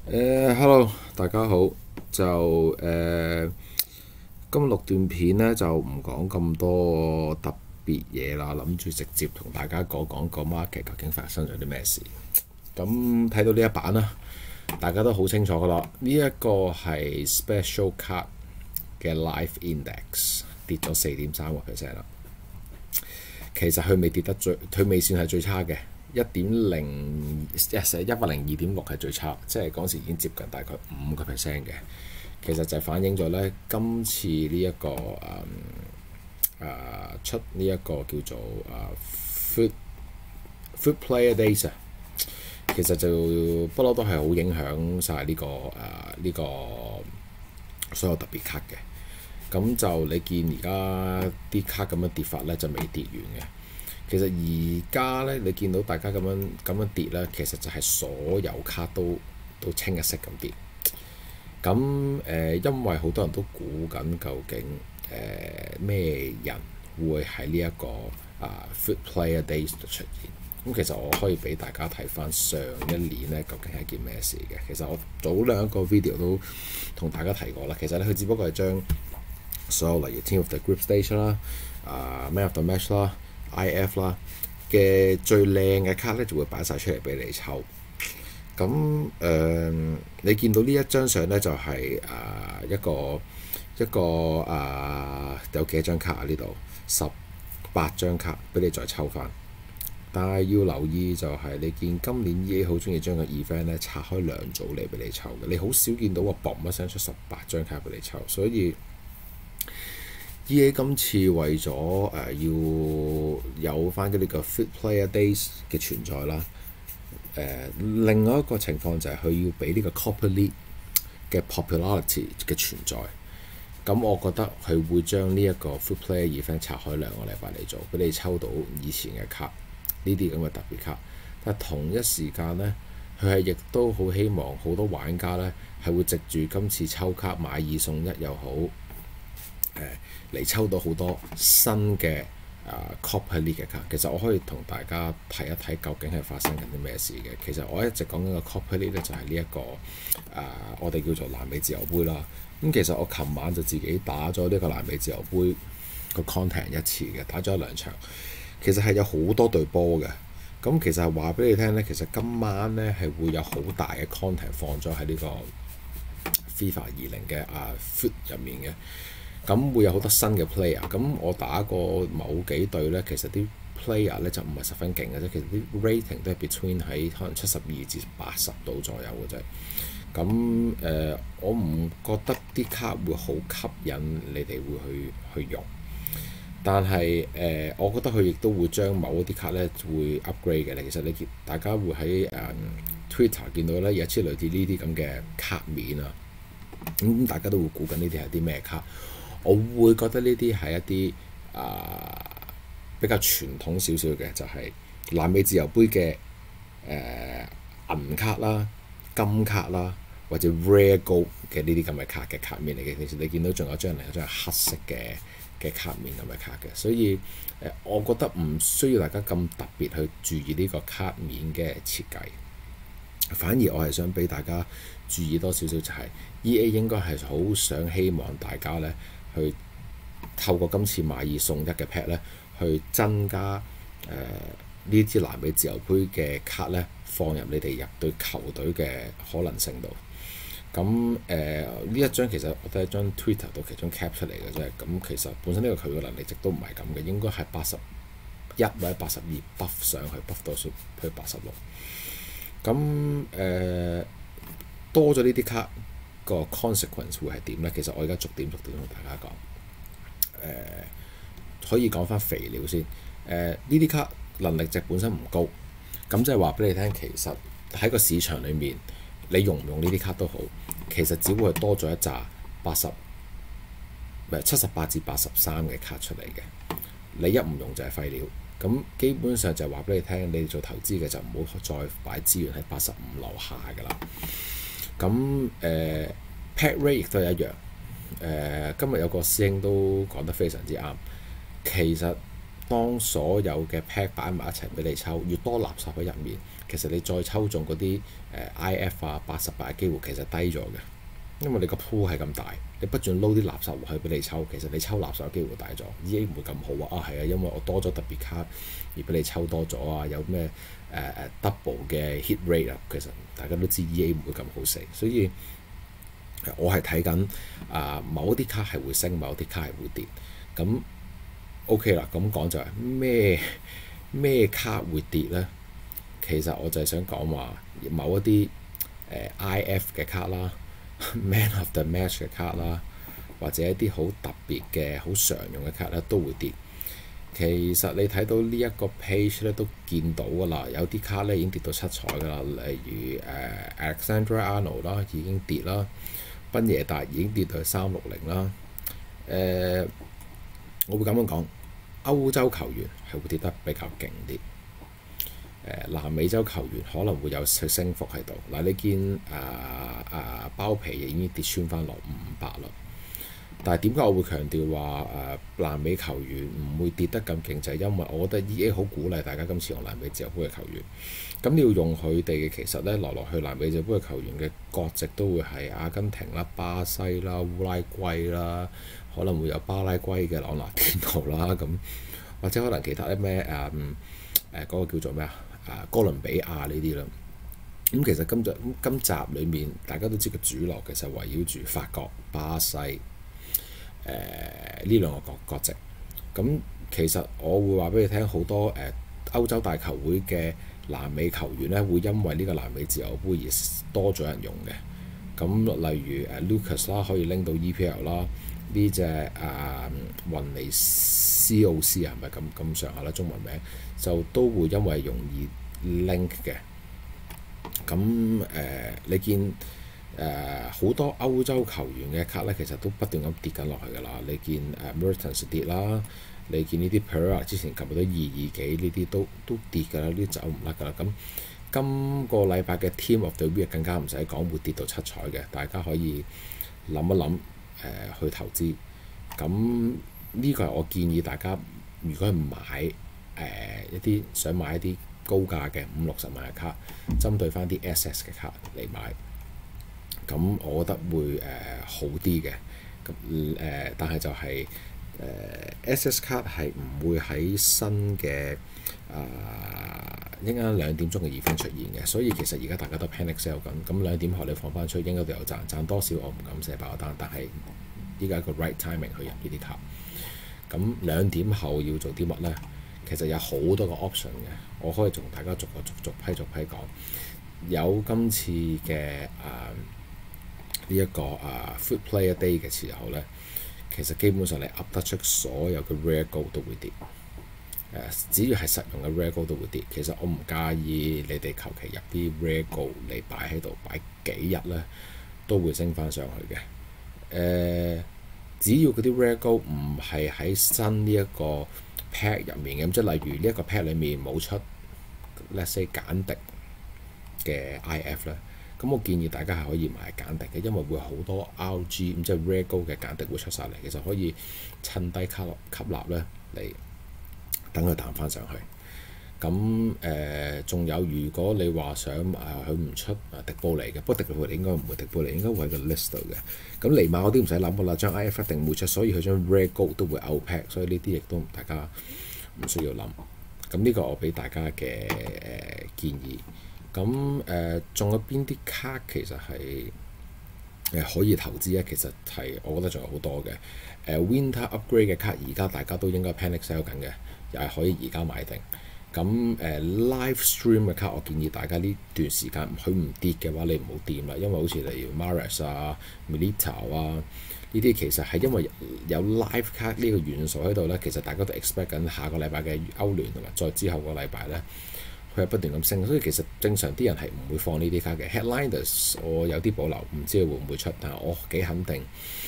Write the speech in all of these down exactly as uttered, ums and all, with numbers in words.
誒，hello，大家好。就誒，今日錄段片呢，就唔講咁多特別嘢啦，諗住直接同大家講講個 market 究竟發生咗啲咩事。咁睇到呢一版啦，大家都好清楚噶啦。呢一個係 Special Card 嘅 Live Index 跌咗四點三個 percent 啦。其實佢未跌得最，佢未算係最差嘅。一點零一一百零二點六係最差，即係嗰時已經接近大概五個 percent 嘅。其實就反映咗咧，今次呢、這、一個誒誒、嗯啊、出呢一個叫做誒 Food Food Player Data，其實就不嬲都係好影響晒呢、這個誒呢、啊這個所有特別卡嘅。咁就你見而家啲卡咁樣跌法咧，就未跌完嘅。其實而家咧，你見到大家咁樣咁樣跌咧，其實就係所有卡都都清一色咁跌。咁誒、呃，因為好多人都估緊究竟誒咩、呃、人會喺呢一個啊 Food Player Days 度出現。咁其實我可以俾大家睇翻上一年咧，究竟係件咩事嘅。其實我早兩個 video 都同大家提過啦。其實咧，佢只不過係將所有例如 Team of the Group Stage 啦、啊 Man of the Match 啦、I F 啦嘅最靚嘅卡咧，就會擺晒出嚟俾你抽。咁誒、呃，你見到呢一張相咧，就係、是、誒、呃、一個一個誒、呃、有幾多張卡啊？呢度十八張卡俾你再抽翻。但係要留意就係，你見今年 E A 好中意將個 event 咧拆開兩組嚟俾你抽嘅，你好少見到話嘣一聲出十八張卡俾你抽，所以。E A 今次為咗誒、呃、要有翻嗰啲個 Food Player Days 嘅存在啦，誒、呃、另外一個情況就係佢要俾呢個 Copper League 嘅 popularity 嘅存在。咁我覺得佢會將呢一個 Food Player Event 拆開兩個禮拜嚟做，俾你抽到以前嘅卡，呢啲咁嘅特別卡。但係同一時間呢，佢係亦都好希望好多玩家呢係會藉住今次抽卡買二送一又好。嚟抽到好多新嘅啊 Copper League 嘅卡，其實我可以同大家睇一睇究竟係發生緊啲咩事嘅。其實我一直講緊個 Copper League 咧，就係呢一個啊，我哋叫做南美自由杯啦。咁其實我琴晚就自己打咗呢個南美自由杯個 content 一次嘅，打咗一兩場。其實係有好多隊波嘅。咁其實係話俾你聽咧，其實今晚咧係會有好大嘅 content 放咗喺呢個 FIFA 二零嘅啊 Foot 入面嘅。咁會有好多新嘅 player，咁我打過某幾隊咧，其實啲 player 咧就唔係十分勁嘅啫，其實啲 rating 都係 between 喺可能七十二至八十度左右嘅啫。咁誒、呃，我唔覺得啲卡會好吸引你哋會去去用，但係誒、呃，我覺得佢亦都會將某啲卡咧會 upgrade 嘅。其實你見大家會喺誒、呃、Twitter 見到咧有一支類似呢啲咁嘅卡面啊，咁大家都會估緊呢啲係啲咩卡。我會覺得呢啲係一啲啊、呃、比較傳統少少嘅，就係、是、南美自由杯嘅誒銀卡啦、金卡啦，或者 Rare Gold 嘅呢啲咁嘅卡嘅卡面嚟嘅。其實你見到仲有張另一張黑色嘅嘅卡面咁嘅卡嘅，所以誒、呃，我覺得唔需要大家咁特別去注意呢個卡面嘅設計。反而我係想俾大家注意多少少，就係 E A 應該係好想希望大家咧。去透過今次買二送一嘅 pack 咧，去增加誒呢支南美自由杯嘅卡咧，放入你哋入對球隊嘅可能性度。咁誒呢一張其實我都係張 Twitter 度其中 cap 出嚟嘅啫。咁其實本身呢個球隊嘅能力值都唔係咁嘅，應該係八十一或者八十二 buff 上去 buff 到去八十六。咁誒、呃、多咗呢啲卡。個 consequence 會係點呢？其實我而家逐點逐點同大家講，誒、呃、可以講翻肥料先。誒呢啲卡能力值本身唔高，咁即係話俾你聽，其實喺個市場裡面，你用唔用呢啲卡都好，其實只會係多咗一紮八十，唔係七十八至八十三嘅卡出嚟嘅。你一唔用就係廢料，咁基本上就係話俾你聽，你做投資嘅就唔好再擺資源喺八十五樓下㗎啦。咁誒、呃、pack rate 亦都係一樣。誒、呃、今日有個師兄都講得非常之啱。其實當所有嘅 pack 擺埋一齊俾你抽，越多垃圾喺入面， 其實你再抽中嗰啲誒 I F 啊八十八嘅機會其實低咗嘅，因為你個 pool 係咁大，你不斷撈啲垃圾落去俾你抽，其實你抽垃圾嘅機會大咗。E A 唔會咁好啊，啊係啊，因為我多咗特別卡而俾你抽多咗啊，有咩誒誒 double 嘅 hit rate 啊，其實大家都知 E A 唔會咁好死，所以我係睇緊啊某一啲卡係會升，某一啲卡係會跌。咁 OK 啦，咁講就係咩咩卡會跌呢？其實我就係想講話某一啲誒、呃、I F 嘅卡啦，Man of the Match 嘅卡啦，或者一啲好特別嘅好常用嘅卡咧都會跌。其實你睇到呢一個 page 咧都見到㗎啦，有啲卡咧已經跌到七彩㗎啦，例如誒、呃、Alexander Arnold 啦已經跌啦，賓耶達已經跌到三六零啦。誒、呃，我會咁樣講，歐洲球員係會跌得比較勁啲。誒，南美洲球員可能會有升幅喺度。嗱，你見啊啊包皮已經跌穿翻落五百啦。但係點解我會強調話誒南美球員唔會跌得咁勁？就係、是、因為我覺得 E A 好鼓勵大家今次用南美自由杯嘅球員。咁你要用佢哋嘅，其實咧來來去南美自由杯嘅球員嘅國籍都會係阿根廷啦、巴西啦、烏拉圭啦，可能會有巴拉圭嘅朗拿甸奴啦，咁或者可能其他啲咩誒誒嗰個叫做咩啊？啊，哥倫比亞呢啲啦，咁其實今集今集裏面大家都知個主流其實圍繞住法國、巴西誒呢兩個國國籍。咁其實我會話俾你聽，好多誒、呃、歐洲大球會嘅南美球員咧，會因為呢個南美自由杯而多咗人用嘅。咁例如誒 Lucas 啦，可以拎到 E P L 啦，呢隻誒雲尼斯奧斯係咪咁咁上下啦？中文名就都會因為容易 link 嘅。咁誒、呃，你見誒好、呃、多歐洲球員嘅卡咧，其實都不斷咁跌緊落去㗎啦。你見誒 Mertens 跌啦，你見呢啲 Pereira 之前琴日都二二幾，呢啲都都跌㗎啦，呢啲走唔甩㗎啦。咁今個禮拜嘅 Team of the Week 更加唔使講，會跌到七彩嘅，大家可以諗一諗誒、呃、去投資。咁呢個係我建議大家，如果係買誒、呃、一啲想買一啲高價嘅五六十萬嘅卡，針對翻啲 S S 嘅卡嚟買，咁我覺得會誒、呃、好啲嘅。咁誒、呃，但係就係、是、誒、呃、S S 卡係唔會喺新嘅啊應該兩點鐘嘅 event 出現嘅，所以其實而家大家都 panic sell 緊。咁兩點後你放翻出，應該都有賺，賺多少我唔敢寫爆單，但係依家個 right timing 去入呢啲卡。咁兩點後要做啲乜呢？其實有好多個 option 嘅，我可以同大家逐個逐逐批逐批講。有今次嘅啊呢一個啊 Foot Player Day 嘅時候呢，其實基本上你噏得出所有嘅 Rare Gold 都會跌。誒，只要係實用嘅 Rare Gold 都會跌。其實我唔介意你哋求其入啲 Rare Gold 嚟擺喺度，擺幾日呢都會升翻上去嘅。誒、呃，只要嗰啲 Rare Gold 唔係喺新呢一個 pack 入面嘅，咁即係例如呢一個 pack 裡面冇出 let's say 簡迪嘅 I F 咧，咁我建議大家係可以買簡迪嘅，因為會好多 R G 咁即係 Rare Gold 嘅簡迪會出晒嚟，其實可以趁低吸吸納咧嚟等佢彈翻上去。咁誒仲有，如果你話想誒佢唔出誒迪布尼嘅，不過迪布尼應該唔會迪布尼，應該會喺個 list 度嘅。咁尼馬嗰啲唔使諗㗎啦，將 I F 一定會出，所以佢將 Rare Gold 都會 out pack，所以呢啲亦都大家唔需要諗。咁呢個我俾大家嘅誒、呃、建議。咁誒仲有邊啲卡其實係誒、呃、可以投資咧？其實係我覺得仲有好多嘅誒、呃、Winter Upgrade 嘅卡，而家大家都應該 panic sell 緊嘅，又係可以而家買定。咁誒、呃、live stream 嘅卡，我建議大家呢段時間佢唔跌嘅話，你唔好掂啦，因為好似例如 Mahrez 啊、Militao 啊呢啲，其實係因為有 live 卡呢個元素喺度咧，其實大家都 expect 緊下個禮拜嘅歐聯同埋再之後個禮拜咧，佢係不斷咁升，所以其實正常啲人係唔會放呢啲卡嘅。Headliners 我有啲保留，唔知會唔會出，但係我幾肯定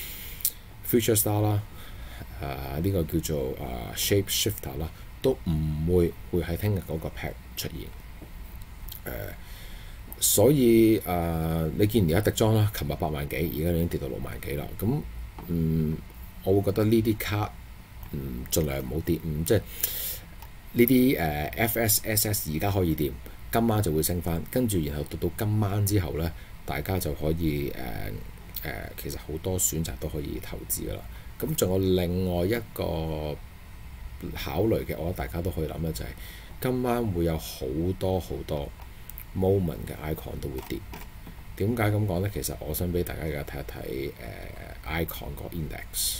Future Star 啦，誒、呃、呢、這個叫做誒、呃、Shape Shifter 啦。都唔會會喺聽日嗰個 pack 出現，誒、呃，所以誒、呃，你見而家迪裝啦，琴日八萬幾，而家已經跌到六萬幾啦。咁嗯，我會覺得呢啲卡嗯盡量唔好跌，嗯，即係呢啲誒 F S S S 而家可以掂， 今晚就會升翻，跟住然後到到今晚之後呢，大家就可以誒誒、呃呃，其實好多選擇都可以投資噶啦。咁仲有另外一個考慮嘅，我覺得大家都可以諗嘅就係、是、今晚會有好多好多 moment 嘅 icon 都會跌。點解咁講呢？其實我想俾大家而家睇一睇誒、呃、icon 個 index。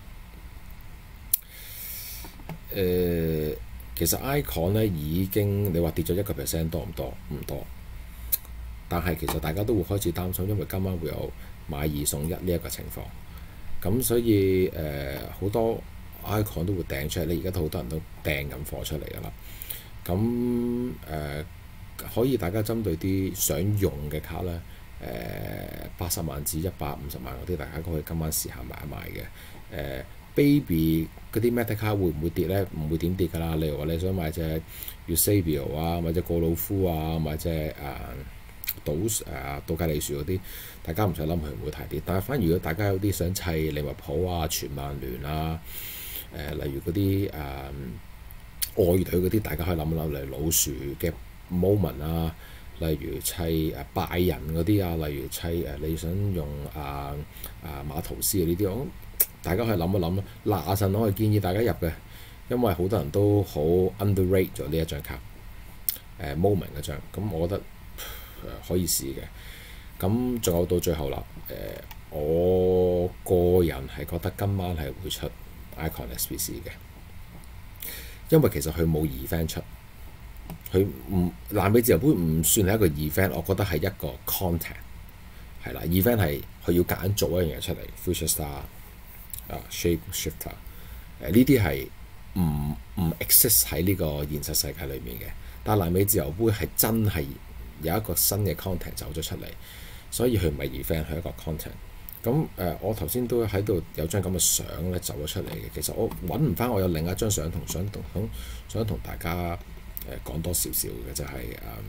誒、呃，其實 icon 咧已經你話跌咗一個 percent 多唔多？唔多。但係其實大家都會開始擔心，因為今晚會有買二送一呢一個情況。咁所以誒好、呃、多 icon 都會掟出嚟，你而家都好多人都掟緊貨出嚟㗎啦。咁誒、呃、可以大家針對啲想用嘅卡咧，誒八十萬至一百五十萬嗰啲，大家可以今晚試下買一買嘅。誒、呃、Baby 嗰啲 Meta 卡會唔會跌咧？唔會點跌㗎啦。例如話你想買隻 Eusebio 啊，買隻過老夫啊，買隻誒。呃賭誒杜嘉利樹嗰啲，大家唔使諗佢唔會太跌。但係反而如果大家有啲想砌利物浦啊、全曼聯啊，誒、呃、例如嗰啲誒外隊嗰啲，大家可以諗一諗，例如老樹嘅 moment 啊，例如砌誒拜仁嗰啲啊，例如砌誒、呃、你想用啊啊馬圖斯嘅呢啲，我大家可以諗一諗咯。嗱，神我係建議大家入嘅，因為好多人都好 underrate 咗呢一張卡誒、呃、moment 嗰張，咁我覺得。可以試嘅，咁仲有到最後啦。誒、呃，我個人係覺得今晚係會出 Icon S B C 嘅，因為其實佢冇 event 出，佢唔南美自由杯唔算係一個 event，我覺得係一個 content 係啦。event 係佢要夾硬做一樣嘢出嚟 ，Future Star 啊 ，Shape Shifter 誒呢啲係唔唔 exist 喺呢個現實世界裏面嘅，但係南美自由杯係真係。有一個新嘅 content 走咗出嚟，所以佢唔係 event，係一個 content。咁誒、呃，我頭先都喺度有張咁嘅相咧走咗出嚟嘅。其實我揾唔翻，我有另一張相同想同想同大家誒、呃、講多少少嘅，就係、是、誒、嗯，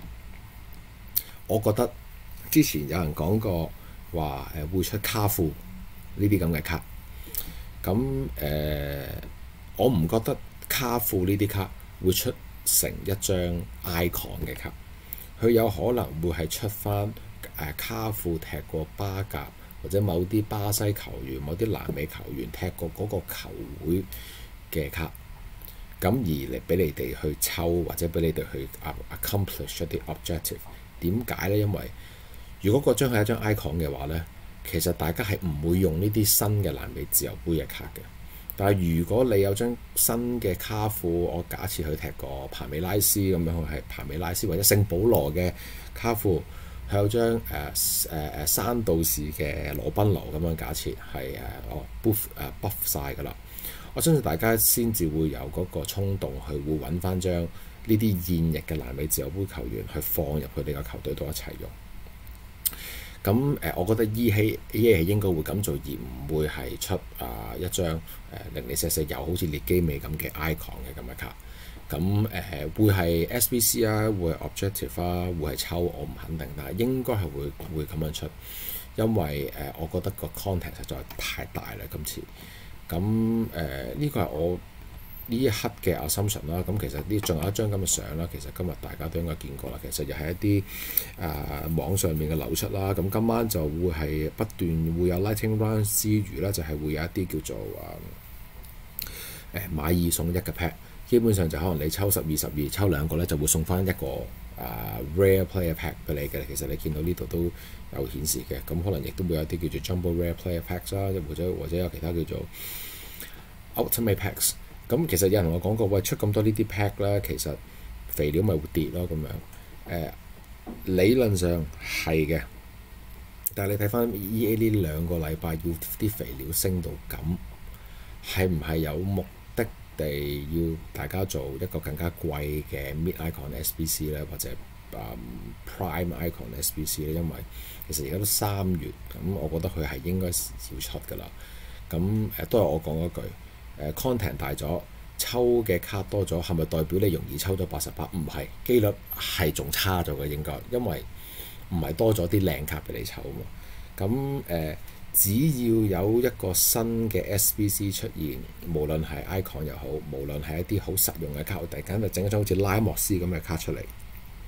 我覺得之前有人講過話誒會出卡庫呢啲咁嘅卡。咁誒、呃，我唔覺得卡庫呢啲卡會出成一張 icon 嘅卡。佢有可能會係出翻誒卡庫踢過巴甲，或者某啲巴西球員、某啲南美球員踢過嗰個球會嘅卡，咁而嚟俾你哋去抽，或者俾你哋去 accomplish 一啲 objective。點解呢？因為如果嗰張係一張 icon 嘅話呢，其實大家係唔會用呢啲新嘅南美自由杯嘅卡嘅。但係如果你有張新嘅卡庫，我假設佢踢過帕美拉斯咁樣，佢係帕美拉斯或者聖保羅嘅卡庫，佢有張誒誒誒山道士嘅羅賓羅咁樣，假設係誒哦 buff 誒 buff 曬㗎啦。我相信大家先至會有嗰個衝動去會揾翻張呢啲現役嘅南美自由杯球員去放入佢哋個球隊度一齊用。咁誒、呃，我覺得 E A 係應該會咁做，而唔會係出啊、呃、一張誒、呃、零零舍舍又好似列基美咁嘅 icon 嘅咁嘅卡。咁誒、呃、會係 S B C 啊，會係 objective 啊，會係抽，我唔肯定，但係應該係會會咁樣出，因為誒、呃、我覺得個 content 實在太大啦今次。咁誒呢個係我呢一刻嘅 assumption 啦，咁其實呢仲有一張咁嘅相啦，其實今日大家都應該見過啦。其實又係一啲誒、呃、網上面嘅流出啦。咁今晚就會係不斷會有 Lightning Round 之餘咧，就係、是、會有一啲叫做誒誒、呃、買二送一嘅 pack。基本上就可能你抽十二十二抽兩個咧，就會送翻一個誒、呃、Rare Player Pack 俾你嘅。其實你見到呢度都有顯示嘅。咁可能亦都會有啲叫做 Jumbo Rare Player Packs 啦，或者或者有其他叫做 Ultimate Packs。咁其實有人同我講過，喂，出咁多呢啲 pack 咧，其實肥料咪會跌咯咁樣。誒、呃、理論上係嘅，但係你睇翻 E A 呢兩個禮拜要啲肥料升到咁，係唔係有目的地要大家做一個更加貴嘅 Mid Icon S B C 咧，或者、嗯、Prime Icon S B C 咧？因為其實而家都三月，咁我覺得佢係應該要出㗎啦。咁誒、呃、都係我講嗰句。誒 content 大咗，抽嘅卡多咗，係咪代表你容易抽到八十八？唔係，機率係仲差咗嘅應該，因為唔係多咗啲靚卡俾你抽嘛。咁誒、呃，只要有一個新嘅 S B C 出現，無論係 icon 又好，無論係一啲好實用嘅卡，我突然間就整一張好似拉莫斯咁嘅卡出嚟，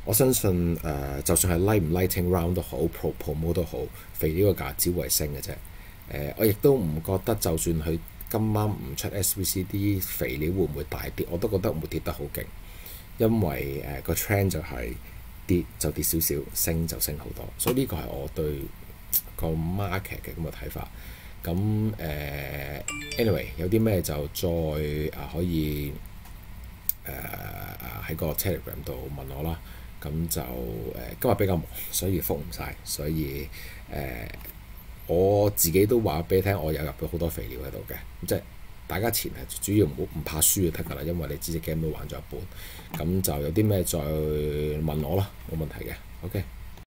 我相信誒、呃，就算係 light 唔 lighting round 都好，pro promo 都好，肥料個價只會升嘅啫。誒、呃，我亦都唔覺得，就算佢今晚唔出 S V C 啲肥料會唔會大跌，我都覺得唔會跌得好勁，因為誒個 trend 就係跌就跌少少，升就升好多，所以呢個係我對個 market 嘅咁嘅睇法。咁誒、呃、anyway 有啲咩就再啊可以誒喺個 Telegram 度問我啦。咁就誒、呃、今日比較忙，所以覆唔晒。所以誒、呃、我自己都話俾你聽，我有入咗好多肥料喺度嘅，即係大家前係主要唔好唔怕輸就得㗎啦，因為你知隻 game 都玩咗一半，咁就有啲咩再問我啦，冇問題嘅。OK。